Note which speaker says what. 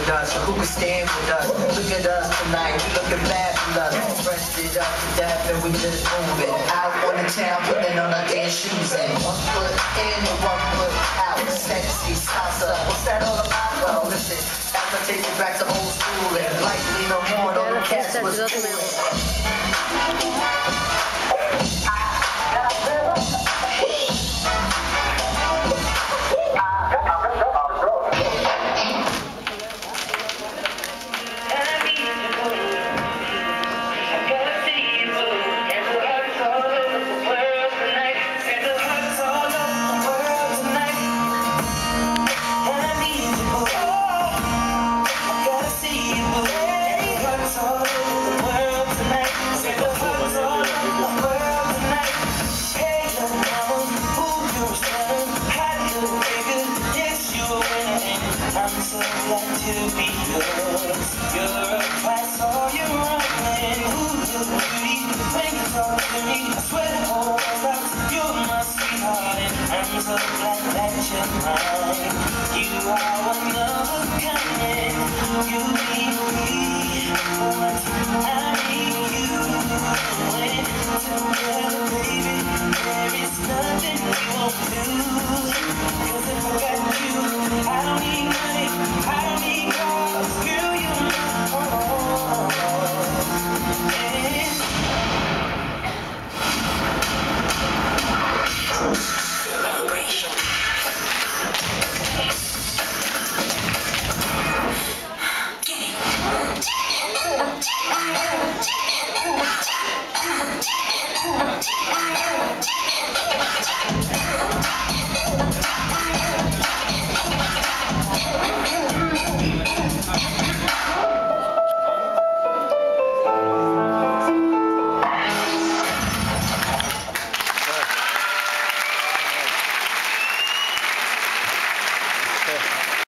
Speaker 1: with us, who can stand with us? Look at us tonight, we looking fabulous. Dressed it up to death and we just moving. Out on the town, putting on our dance shoes and 1 foot in and 1 foot out. Sexy salsa, what's that all about? Well, listen, after I take you back to old school and lightly no more, all the cats was cool.